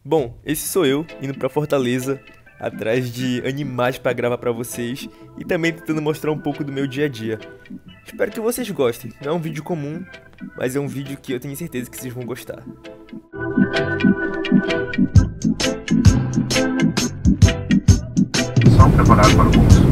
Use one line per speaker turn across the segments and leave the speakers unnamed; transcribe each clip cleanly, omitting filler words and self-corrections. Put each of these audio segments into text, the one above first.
Bom, esse sou eu indo pra Fortaleza, atrás de animais pra gravar pra vocês e também tentando mostrar um pouco do meu dia a dia. Espero que vocês gostem. Não é um vídeo comum, mas é um vídeo que eu tenho certeza que vocês vão gostar.
Só preparado para o curso.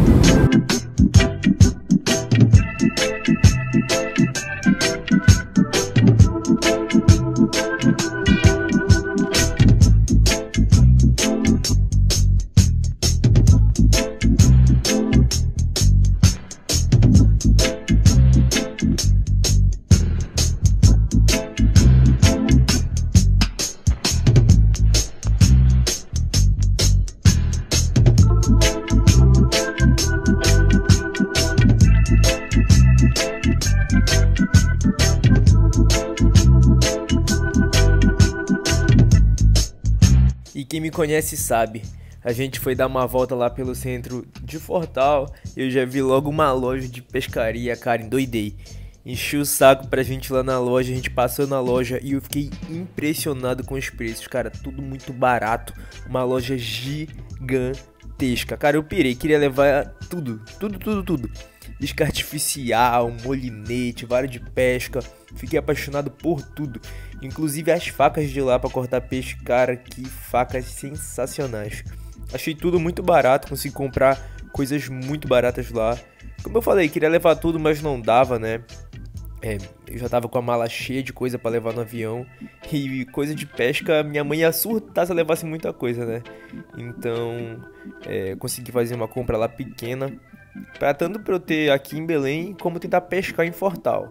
E quem me conhece sabe, a gente foi dar uma volta lá pelo centro de Fortal e eu já vi logo uma loja de pescaria, cara, endoidei. Enchi o saco pra gente ir lá na loja, a gente passou na loja e eu fiquei impressionado com os preços, cara, tudo muito barato, uma loja gigantesca. Cara, eu pirei, queria levar tudo. Isca artificial, molinete, vara de pesca, fiquei apaixonado por tudo. Inclusive as facas de lá pra cortar peixe, cara, que facas sensacionais. Achei tudo muito barato, consegui comprar coisas muito baratas lá. Como eu falei, queria levar tudo, mas não dava, né? Eu já tava com a mala cheia de coisa pra levar no avião. E coisa de pesca, minha mãe ia surtar se eu levasse muita coisa, né? Então, consegui fazer uma compra lá pequena, pra tanto pra eu ter aqui em Belém, como tentar pescar em Fortal.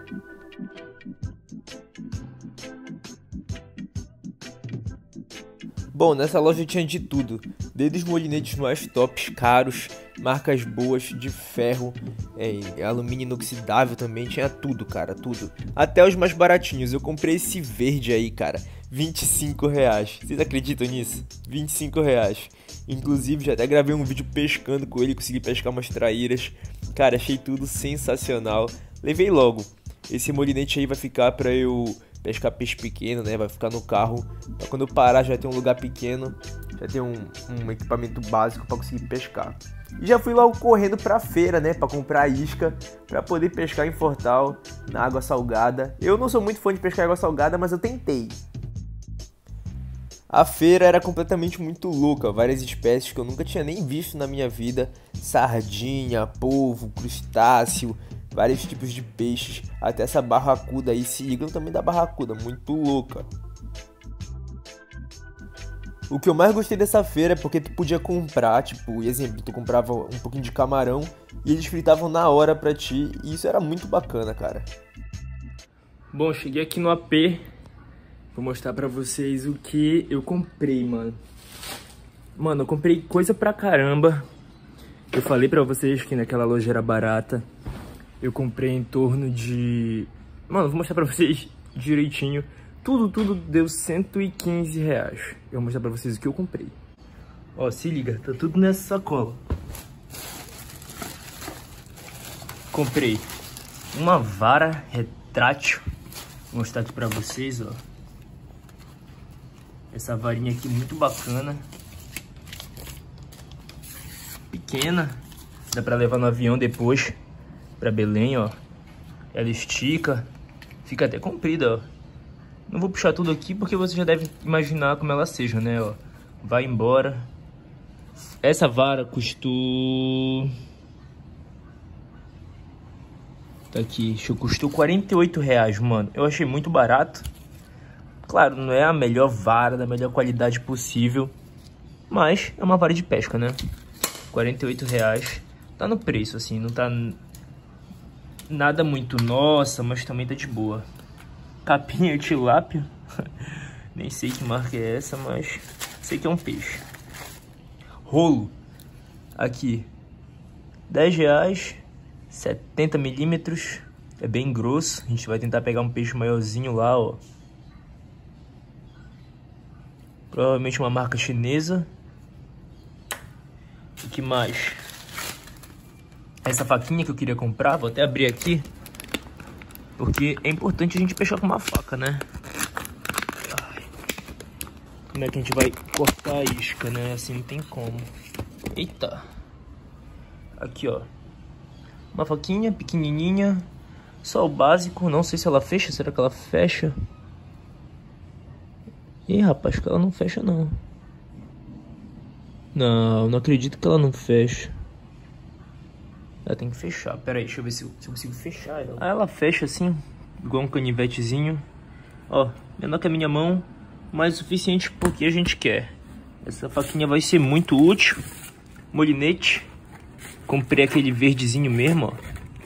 Bom, nessa loja tinha de tudo, desde os molinetes mais tops, caros, marcas boas, de ferro, alumínio inoxidável também, tinha tudo, cara, tudo. Até os mais baratinhos, eu comprei esse verde aí, cara, R$25. Vocês acreditam nisso? R$25. Inclusive, já até gravei um vídeo pescando com ele, consegui pescar umas traíras. Cara, achei tudo sensacional. Levei logo. Esse molinete aí vai ficar pra eu pescar peixe pequeno, né? Vai ficar no carro. Pra quando eu parar já ter um lugar pequeno, já ter um equipamento básico pra conseguir pescar. E já fui logo correndo pra feira, né? Pra comprar isca, pra poder pescar em Fortal, na água salgada. Eu não sou muito fã de pescar em água salgada, mas eu tentei. A feira era completamente muito louca, várias espécies que eu nunca tinha nem visto na minha vida. Sardinha, polvo, crustáceo, vários tipos de peixes. Até essa barracuda aí, se liga no tamanho da barracuda, muito louca. O que eu mais gostei dessa feira é porque tu podia comprar, tipo, exemplo, tu comprava um pouquinho de camarão e eles fritavam na hora pra ti. E isso era muito bacana, cara. Bom, cheguei aqui no AP. Vou mostrar pra vocês o que eu comprei, mano. Mano, eu comprei coisa pra caramba. Eu falei pra vocês que naquela loja era barata. Eu comprei em torno de... Mano, vou mostrar pra vocês direitinho. Tudo deu R$115. Eu vou mostrar pra vocês o que eu comprei. Ó, se liga, tá tudo nessa sacola. Comprei uma vara retrátil. Vou mostrar aqui pra vocês, ó. Essa varinha aqui muito bacana. Pequena. Dá pra levar no avião depois pra Belém, ó. Ela estica. Fica até comprida, ó. Não vou puxar tudo aqui porque você já deve imaginar como ela seja, né, ó. Vai embora. Essa vara custou... Tá aqui, custou R$48, mano. Eu achei muito barato. Claro, não é a melhor vara, da melhor qualidade possível, mas é uma vara de pesca, né? R$48. Tá no preço, assim, não tá nada muito nossa, mas também tá de boa. Capinha tilápia. Nem sei que marca é essa, mas sei que é um peixe. Rolo. Aqui. R$10. 70 milímetros. É bem grosso. A gente vai tentar pegar um peixe maiorzinho lá, ó. Provavelmente uma marca chinesa. O que mais? Essa faquinha que eu queria comprar, vou até abrir aqui. Porque é importante a gente pescar com uma faca, né? como é que a gente vai cortar a isca, né? Assim não tem como. Eita. Aqui, ó. Uma faquinha pequenininha. Só o básico. Não sei se ela fecha. Será que ela fecha? Ih, rapaz, que ela não fecha, não. Não acredito que ela não fecha. Ela tem que fechar. Pera aí, deixa eu ver se eu consigo fechar ela. Ah, ela fecha assim, igual um canivetezinho. Ó, menor que a minha mão, mas o suficiente porque a gente quer. Essa faquinha vai ser muito útil. Molinete. Comprei aquele verdezinho mesmo, ó.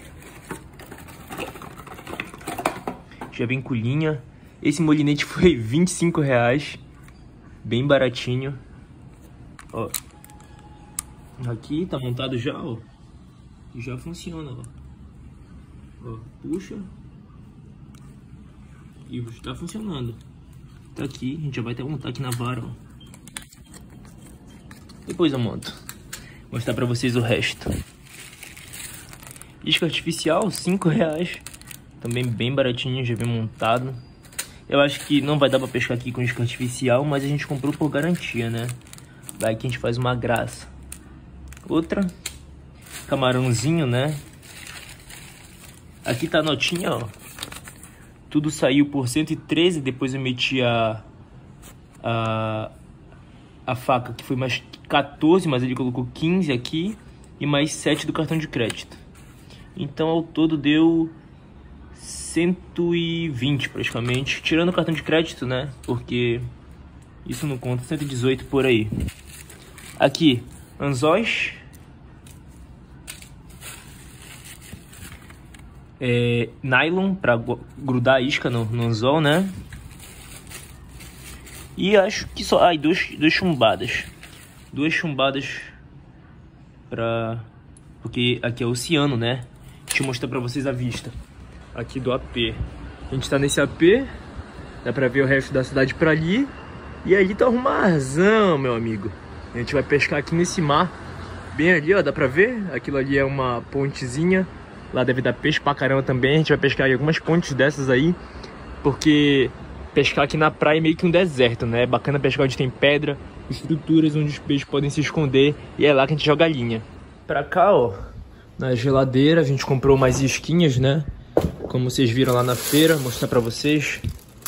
Já vem com linha. Esse molinete foi R$25. Bem baratinho. Ó. Aqui tá montado já, ó. E já funciona, ó. Ó, puxa. E está funcionando. Tá aqui, a gente já vai até montar aqui na vara, ó. Depois eu monto. Vou mostrar pra vocês o resto. Isca artificial, R$5. Também bem baratinho, já vem montado. Eu acho que não vai dar pra pescar aqui com isca artificial, mas a gente comprou por garantia, né? Vai que a gente faz uma graça. Outra. Camarãozinho, né? Aqui tá a notinha, ó. Tudo saiu por 113, depois eu meti a faca, que foi mais 14, mas ele colocou 15 aqui. E mais 7 do cartão de crédito. Então ao todo deu 120 praticamente. Tirando o cartão de crédito, né? Porque isso não conta, 118 por aí. Aqui, anzóis. Nylon para grudar a isca no anzol, né? E acho que só... Ah, e duas chumbadas. Duas chumbadas pra... Porque aqui é o oceano, né? Deixa eu mostrar pra vocês a vista aqui do AP. A gente tá nesse AP. Dá pra ver o resto da cidade pra ali. E ali tá um marzão, meu amigo. A gente vai pescar aqui nesse mar. Bem ali, ó, dá pra ver? Aquilo ali é uma pontezinha. Lá deve dar peixe pra caramba também. A gente vai pescar em algumas pontes dessas aí. Porque pescar aqui na praia é meio que um deserto, né? É bacana pescar onde tem pedra, estruturas onde os peixes podem se esconder. E é lá que a gente joga a linha. Pra cá, ó, na geladeira a gente comprou mais isquinhas, né? Como vocês viram lá na feira. Vou mostrar pra vocês.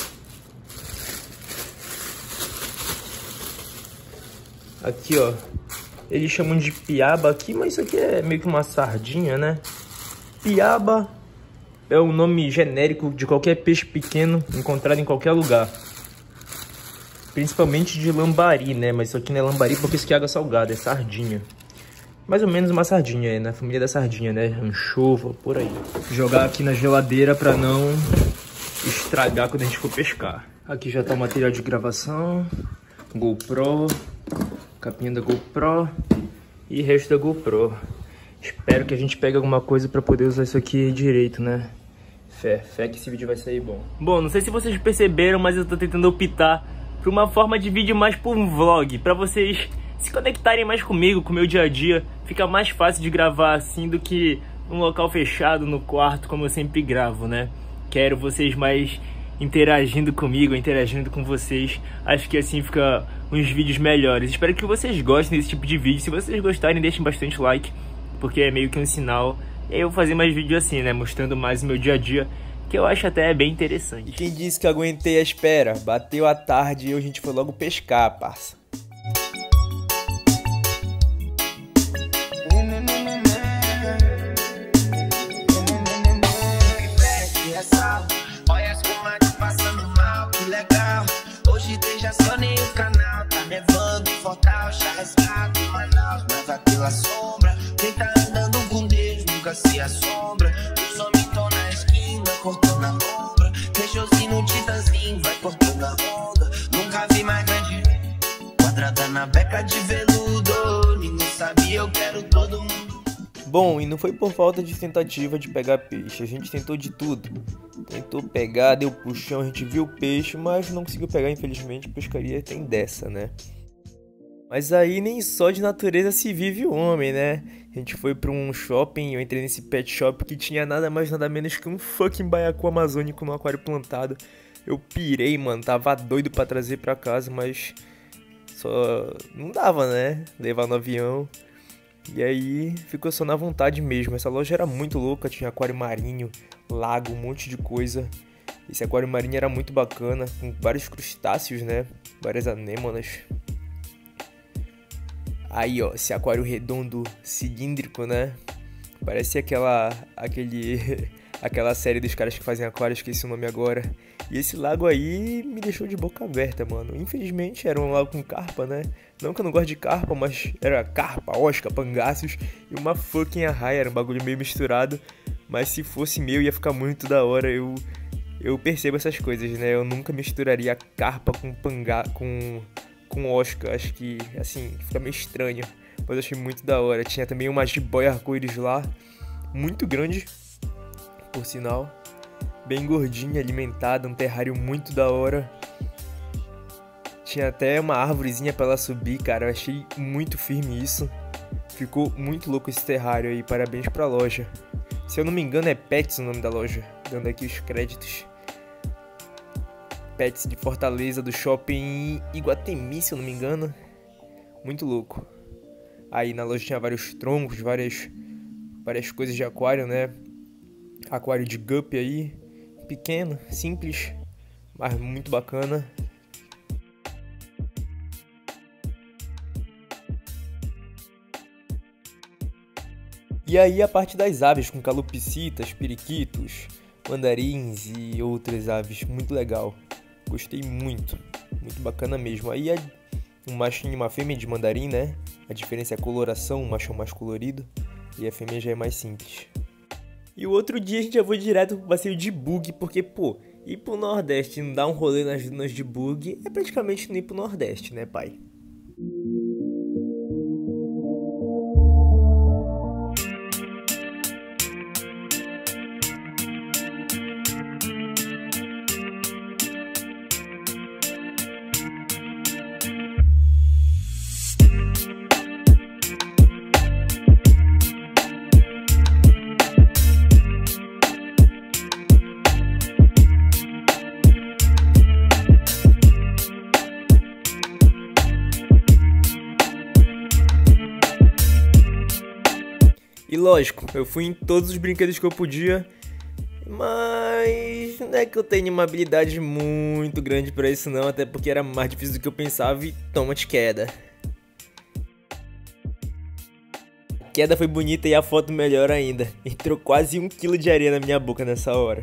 Aqui, ó. Eles chamam de piaba aqui, mas isso aqui é meio que uma sardinha, né? Piaba é o nome genérico de qualquer peixe pequeno encontrado em qualquer lugar. Principalmente de lambari, né? Mas isso aqui não é lambari porque isso aqui é água salgada, é sardinha. Mais ou menos uma sardinha aí, na família da sardinha, né? Anchova, por aí. Jogar aqui na geladeira pra não estragar quando a gente for pescar. Aqui já tá o material de gravação. GoPro. Capinha da GoPro. E resto da GoPro. Espero que a gente pegue alguma coisa pra poder usar isso aqui direito, né? Fé que esse vídeo vai sair bom. Bom, não sei se vocês perceberam, mas eu tô tentando optar por uma forma de vídeo mais por um vlog. Pra vocês se conectarem mais comigo, com o meu dia a dia. Fica mais fácil de gravar assim do que num local fechado, no quarto, como eu sempre gravo, né? Quero vocês mais interagindo comigo, interagindo com vocês. Acho que assim fica uns vídeos melhores. Espero que vocês gostem desse tipo de vídeo. Se vocês gostarem, deixem bastante like, porque é meio que um sinal. E aí eu vou fazer mais vídeos assim, né? Mostrando mais o meu dia a dia, que eu acho até bem interessante. E quem disse que aguentei a espera? Bateu a tarde e a gente foi logo pescar, parça.
Olha as comadres passando mal, que legal. Hoje tem já só nem o canal. Tá nevando, Fortal, Charrescado, Manaus. Mas aquela sombra, quem tá andando com Deus nunca se assombra. Os homens tão na esquina, cortando a lombra. Feijãozinho no titãzinho, vai cortando a onda. Nunca vi mais grande, quadrada na beca de veludo. Ninguém sabia, eu quero todo mundo.
Bom, e não foi por falta de tentativa de pegar peixe, a gente tentou de tudo. Tentou pegar, deu puxão, a gente viu o peixe, mas não conseguiu pegar, infelizmente. Pescaria tem dessa, né? Mas aí nem só de natureza se vive o homem, né? A gente foi pra um shopping, eu entrei nesse pet shop que tinha nada mais nada menos que um fucking baiacu amazônico no aquário plantado. Eu pirei, mano, tava doido pra trazer pra casa, mas só não dava, né? Levar no avião. E aí ficou só na vontade mesmo. Essa loja era muito louca, tinha aquário marinho, lago, um monte de coisa. Esse aquário marinho era muito bacana, com vários crustáceos, né? Várias anêmonas. Aí, ó, esse aquário redondo, cilíndrico, né? Parece aquela série dos caras que fazem aquário, esqueci o nome agora. E esse lago aí me deixou de boca aberta, mano. Infelizmente era um lago com carpa, né? Não que eu não gosto de carpa, mas era carpa, osca, pangaços e uma fucking arraia. Era um bagulho meio misturado. Mas se fosse meu ia ficar muito da hora. Eu percebo essas coisas, né? Eu nunca misturaria carpa com osca. Acho que, assim, fica meio estranho. Mas eu achei muito da hora. Tinha também uma jiboia arco-íris lá. Muito grande, por sinal. Bem gordinha, alimentada. Um terrário muito da hora. Tinha até uma árvorezinha pra ela subir, cara. Eu achei muito firme isso. Ficou muito louco esse terrário aí. Parabéns pra loja. Se eu não me engano é Pets o nome da loja. Dando aqui os créditos. Pets de Fortaleza, do shopping Iguatemi, se eu não me engano. Muito louco. Aí na loja tinha vários troncos, várias coisas de aquário, né? Aquário de guppy aí. Pequeno, simples, mas muito bacana. E aí a parte das aves, com calopsitas, periquitos, mandarins e outras aves. Muito legal. Gostei muito. Muito bacana mesmo. Aí é um machinho e uma fêmea de mandarim, né? A diferença é a coloração, o macho é mais colorido e a fêmea já é mais simples. E o outro dia a gente já foi direto pro passeio de bug, porque, pô, ir pro Nordeste e não dar um rolê nas dunas de bug é praticamente não ir pro Nordeste, né, pai? E lógico, eu fui em todos os brinquedos que eu podia, mas não é que eu tenha uma habilidade muito grande pra isso não, até porque era mais difícil do que eu pensava e toma de queda. A queda foi bonita e a foto melhor ainda, entrou quase 1 kg de areia na minha boca nessa hora.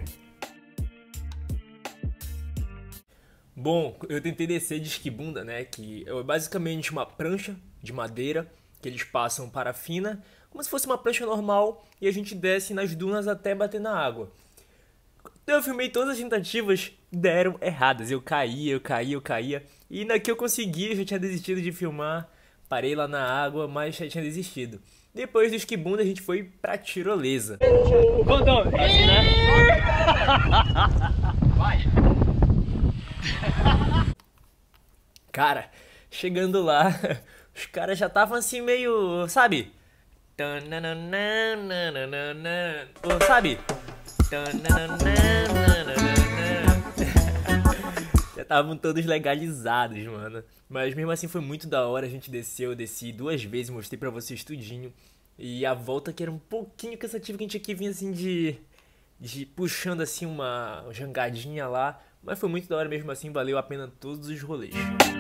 Bom, eu tentei descer de esquibunda, né, que é basicamente uma prancha de madeira que eles passam parafina, como se fosse uma prancha normal, e a gente desce nas dunas até bater na água. Eu filmei todas as tentativas, deram erradas. Eu caía, e na que eu consegui, eu já tinha desistido de filmar, parei lá na água, mas já tinha desistido. Depois do esquibunda a gente foi pra tirolesa. Condão, assim, né? Vai! Cara, chegando lá, os caras já estavam assim meio, sabe? Sabe? Já estavam todos legalizados, mano. Mas mesmo assim foi muito da hora. A gente desceu, eu desci 2 vezes, mostrei pra vocês tudinho. E a volta que era um pouquinho cansativa, que a gente aqui vinha assim de puxando assim uma jangadinha lá. Mas foi muito da hora mesmo assim, valeu a pena todos os rolês.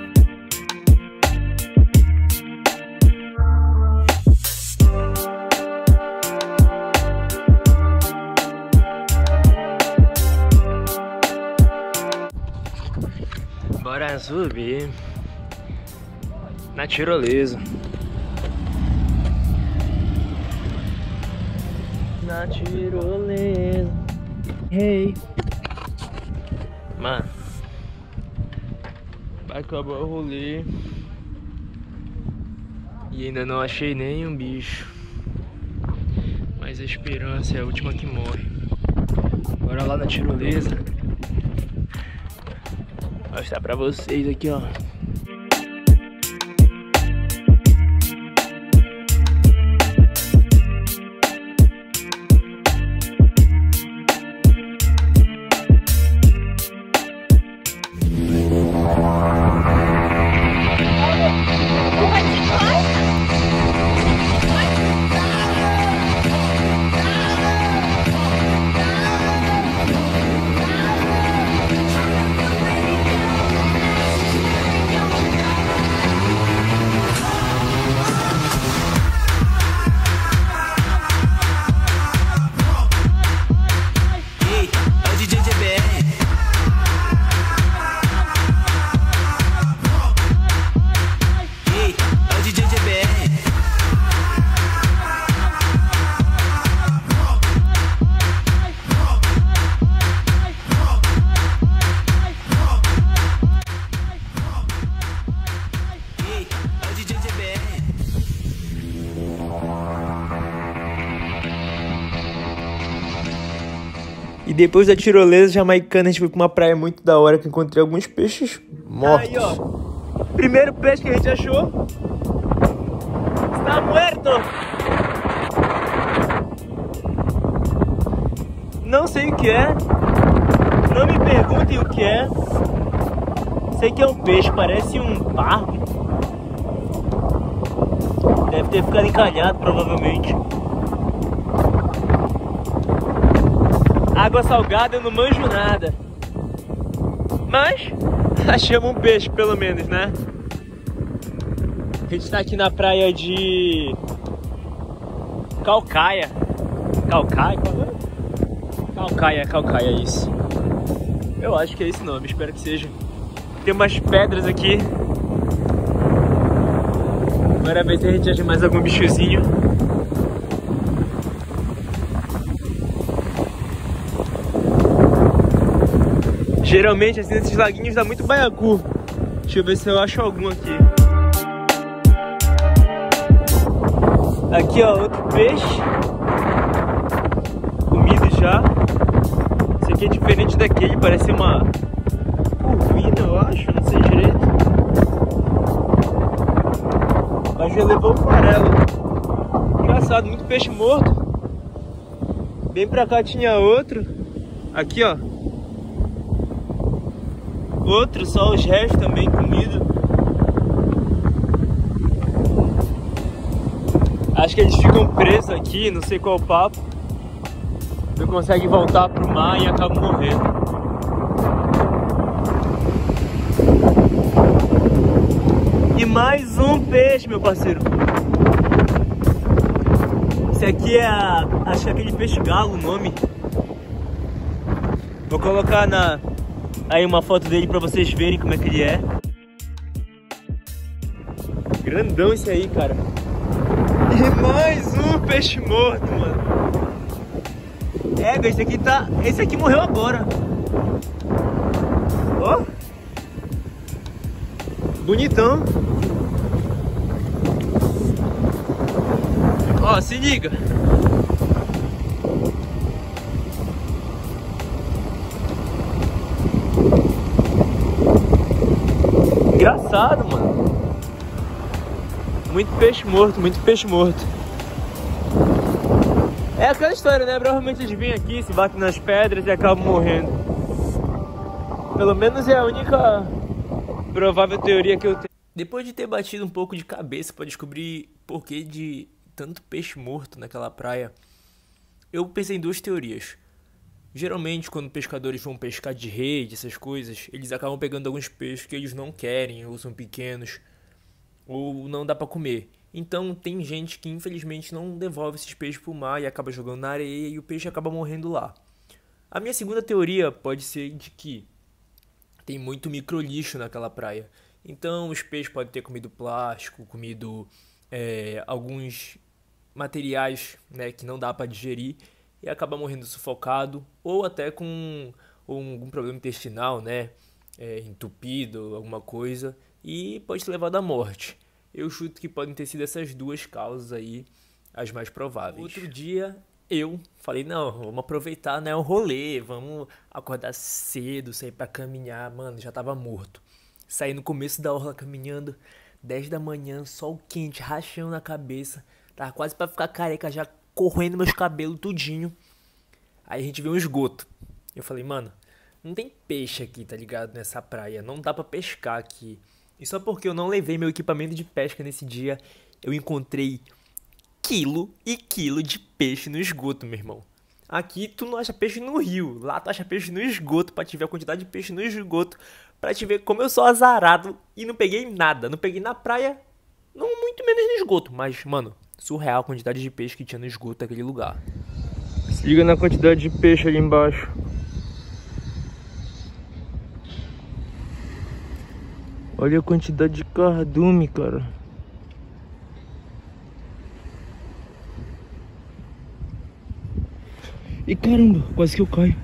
Bora subir na tirolesa. Na tirolesa. Hey. Mano, vai acabar o rolê e ainda não achei nenhum bicho. Mas a esperança é a última que morre. Bora lá na tirolesa. Vou mostrar pra vocês aqui, ó. E depois da tirolesa jamaicana, a gente foi pra uma praia muito da hora que eu encontrei alguns peixes mortos. Aí, ó. Primeiro peixe que a gente achou. Está morto. Não sei o que é. Não me perguntem o que é. Sei que é um peixe, parece um barco. Deve ter ficado encalhado, provavelmente. Água salgada, eu não manjo nada. Mas achamos um peixe, pelo menos, né? A gente tá aqui na praia de Calcaia. Calcaia? Calcaia, isso. Eu acho que é esse nome, espero que seja. Tem umas pedras aqui. Agora vai ver se a gente acha mais algum bichozinho. Geralmente, assim, nesses laguinhos dá muito baiacu. Deixa eu ver se eu acho algum aqui. Aqui, ó, outro peixe. Comido já. Esse aqui é diferente daquele, parece uma curvina, eu acho, não sei direito. Mas já levou o farelo. Engraçado, muito peixe morto. Bem pra cá tinha outro. Aqui, ó. Outro, só os restos também comido. Acho que eles ficam presos aqui, não sei qual o papo. Não conseguem voltar pro mar e acabam morrendo. E mais um peixe, meu parceiro. Esse aqui é acho que é aquele peixe galo o nome. Vou colocar aí uma foto dele pra vocês verem como é que ele é. Grandão esse aí, cara. E mais um peixe morto, mano. Esse aqui morreu agora. Ó. Bonitão. Ó, se liga. Engraçado, mano. Muito peixe morto, muito peixe morto. É aquela história, né? Provavelmente eles vêm aqui, se batem nas pedras e acabam morrendo. Pelo menos é a única provável teoria que eu tenho. Depois de ter batido um pouco de cabeça para descobrir porquê de tanto peixe morto naquela praia, eu pensei em duas teorias. Geralmente, quando pescadores vão pescar de rede, essas coisas, eles acabam pegando alguns peixes que eles não querem, ou são pequenos, ou não dá para comer. Então, tem gente que infelizmente não devolve esses peixes pro mar e acaba jogando na areia e o peixe acaba morrendo lá. A minha segunda teoria pode ser de que tem muito microlixo naquela praia. Então, os peixes podem ter comido plástico, comido alguns materiais, né, que não dá para digerir e acaba morrendo sufocado ou até com algum problema intestinal, né, entupido, alguma coisa, e pode ter levado à morte. Eu chuto que podem ter sido essas duas causas aí as mais prováveis. Outro dia eu falei, não, vamos aproveitar, né, o rolê, vamos acordar cedo, sair pra caminhar. Mano, já tava morto. Saí no começo da orla caminhando, 10 da manhã, sol quente, rachando na cabeça. Tava quase pra ficar careca, já correndo meus cabelos tudinho. Aí a gente viu um esgoto. Eu falei, mano, não tem peixe aqui, tá ligado, nessa praia. Não dá pra pescar aqui. E só porque eu não levei meu equipamento de pesca nesse dia, eu encontrei quilo e quilo de peixe no esgoto, meu irmão. Aqui tu não acha peixe no rio, lá tu acha peixe no esgoto, pra te ver a quantidade de peixe no esgoto, pra te ver como eu sou azarado e não peguei nada. Não peguei na praia, não muito menos no esgoto, mas, mano, surreal a quantidade de peixe que tinha no esgoto daquele lugar. Se liga na quantidade de peixe ali embaixo. Olha a quantidade de cardume, cara. E caramba, quase que eu caio.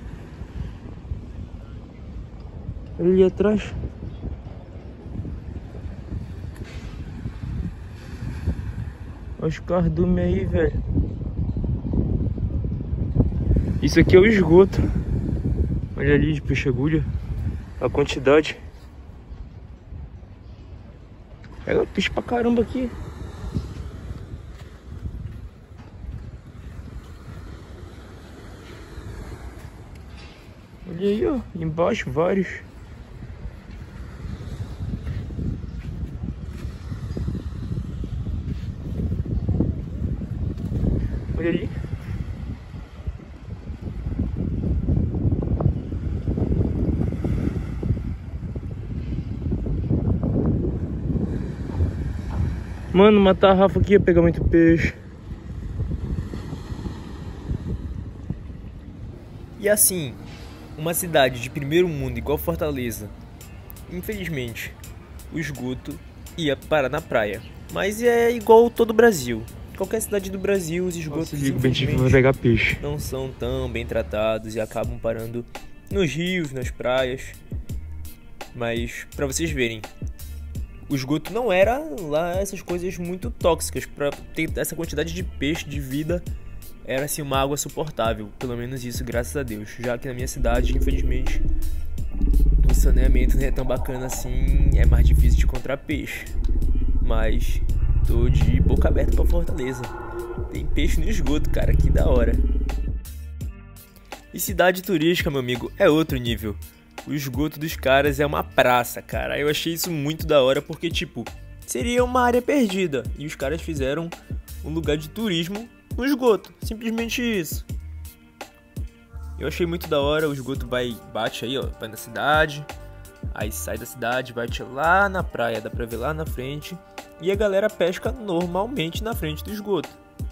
Olha ali atrás. Olha os cardume aí, velho. Isso aqui é o esgoto. Olha ali de peixe-agulha, a quantidade. Pega peixe pra caramba aqui. Olha aí, ó, embaixo vários. Olha ali. Mano, uma tarrafa aqui ia pegar muito peixe. E assim, uma cidade de primeiro mundo igual Fortaleza, infelizmente, o esgoto ia parar na praia. Mas é igual todo o Brasil. Qualquer cidade do Brasil, os esgotos
vai pegar peixe.
não são tão bem tratados e acabam parando nos rios, nas praias. Mas pra vocês verem, o esgoto não era lá essas coisas muito tóxicas. Pra ter essa quantidade de peixe, de vida, era assim uma água suportável. Pelo menos isso, graças a Deus. Já que na minha cidade, infelizmente, o saneamento não é tão bacana assim, é mais difícil de encontrar peixe. Mas tô de boca aberta pra Fortaleza. Tem peixe no esgoto, cara, que da hora. E cidade turística, meu amigo, é outro nível. O esgoto dos caras é uma praça, cara. Eu achei isso muito da hora porque, tipo, seria uma área perdida. E os caras fizeram um lugar de turismo no esgoto. Simplesmente isso. Eu achei muito da hora. O esgoto bate aí, ó, vai na cidade. Aí sai da cidade, bate lá na praia, dá pra ver lá na frente. E a galera pesca normalmente na frente do esgoto.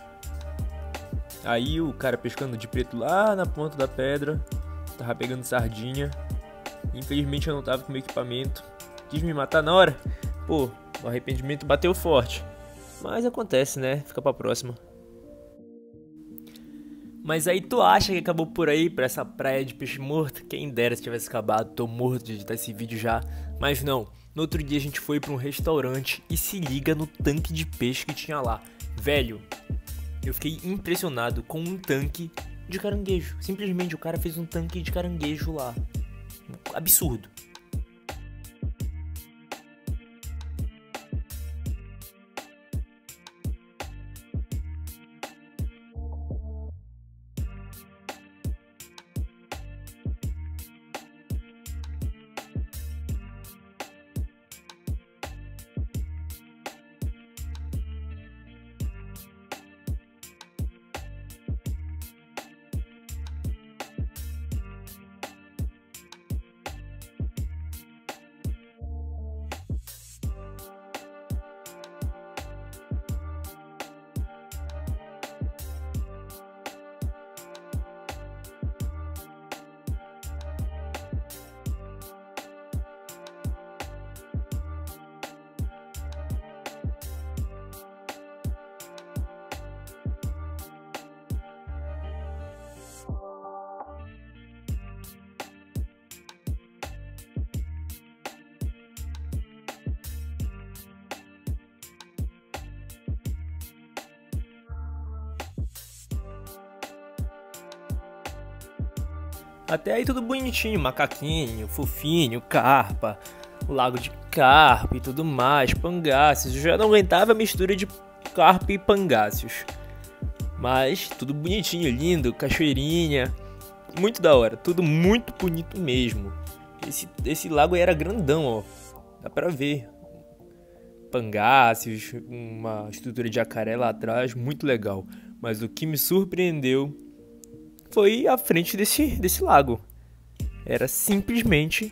Aí o cara pescando de preto lá na ponta da pedra. Tava pegando sardinha. Infelizmente eu não tava com meu equipamento. Quis me matar na hora. Pô, o arrependimento bateu forte. Mas acontece, né? Fica pra próxima. Mas aí tu acha que acabou por aí pra essa praia de peixe morto? Quem dera se tivesse acabado. Tô morto de editar esse vídeo já. Mas não. No outro dia a gente foi pra um restaurante e se liga no tanque de peixe que tinha lá. Velho, eu fiquei impressionado com um tanque de caranguejo. Simplesmente o cara fez um tanque de caranguejo lá. Absurdo. Até aí tudo bonitinho, macaquinho, fofinho, carpa, o lago de carpa e tudo mais, pangáceos. Eu já não aguentava a mistura de carpa e pangáceos. Mas tudo bonitinho, lindo, cachoeirinha, muito da hora, tudo muito bonito mesmo. Esse lago aí era grandão, ó, dá pra ver. Pangáceos, uma estrutura de jacaré lá atrás, muito legal. Mas o que me surpreendeu foi a frente desse lago. Era simplesmente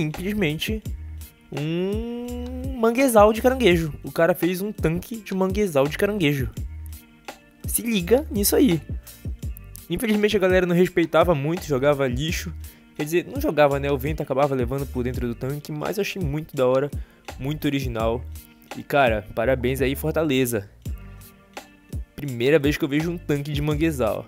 um manguezal de caranguejo. O cara fez um tanque de manguezal de caranguejo. Se liga nisso aí. Infelizmente a galera não respeitava muito, jogava lixo. Quer dizer, não jogava, né? O vento acabava levando por dentro do tanque. Mas eu achei muito da hora, muito original. E cara, parabéns aí Fortaleza. Primeira vez que eu vejo um tanque de manguezal.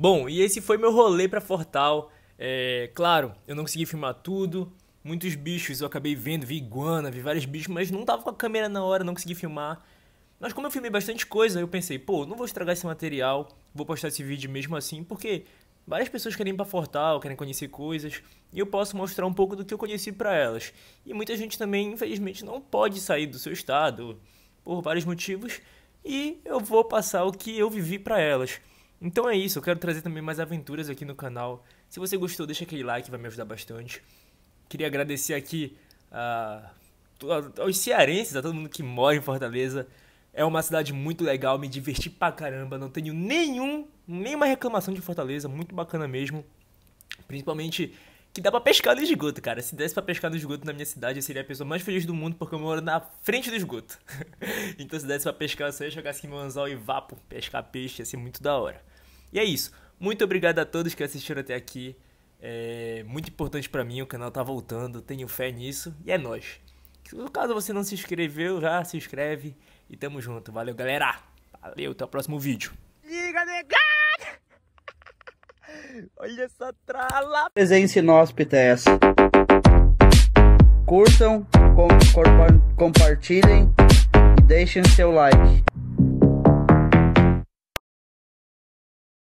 Bom, e esse foi meu rolê pra Fortal. Claro, eu não consegui filmar tudo. Muitos bichos eu acabei vendo, vi iguana, vi vários bichos, mas não tava com a câmera na hora, não consegui filmar. Mas como eu filmei bastante coisa, eu pensei, pô, não vou estragar esse material, vou postar esse vídeo mesmo assim, porque várias pessoas querem ir pra Fortal, querem conhecer coisas, e eu posso mostrar um pouco do que eu conheci pra elas. E muita gente também, infelizmente, não pode sair do seu estado, por vários motivos, e eu vou passar o que eu vivi pra elas. Então é isso, eu quero trazer também mais aventuras aqui no canal. Se você gostou, deixa aquele like, vai me ajudar bastante. Queria agradecer aqui aos cearenses, a todo mundo que mora em Fortaleza. É uma cidade muito legal, me diverti pra caramba, não tenho nenhuma reclamação de Fortaleza, muito bacana mesmo. Principalmente que dá pra pescar no esgoto, cara. Se desse pra pescar no esgoto na minha cidade, eu seria a pessoa mais feliz do mundo, porque eu moro na frente do esgoto. Então se desse pra pescar, eu só ia jogar assim meu anzol e vapo, pescar peixe, ia ser muito da hora. E é isso, muito obrigado a todos que assistiram até aqui. É muito importante pra mim, o canal tá voltando, tenho fé nisso, e é nóis. Caso você não se inscreveu, já se inscreve e tamo junto. Valeu, galera. Valeu, até o próximo vídeo. Liga, negada! Olha essa trala.
Presença inóspita é essa. Curtam, compartilhem e deixem seu like.